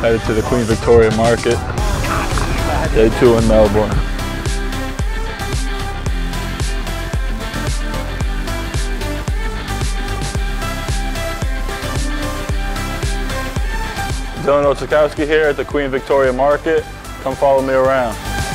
Headed to the Queen Victoria Market. Day 2 in Melbourne. Dylan Osetkowski here at the Queen Victoria Market. Come follow me around.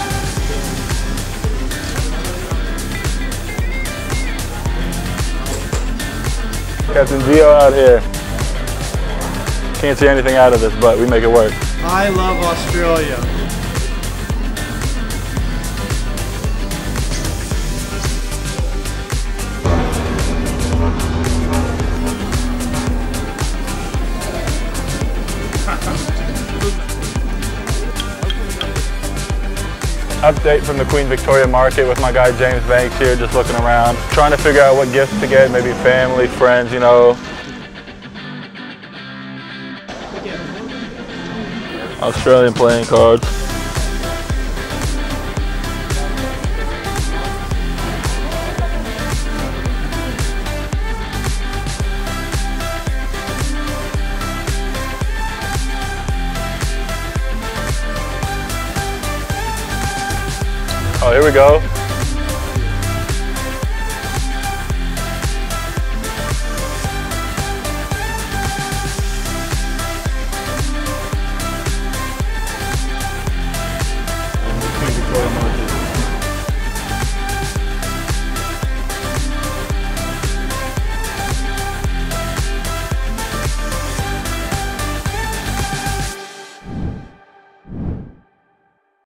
Captain Gio out here. Can't see anything out of this, but we make it work. I love Australia. Update from the Queen Victoria Market with my guy James Banks here, just looking around, trying to figure out what gifts to get, maybe family, friends, you know. Australian playing cards. Oh, here we go. Queen Victoria Market.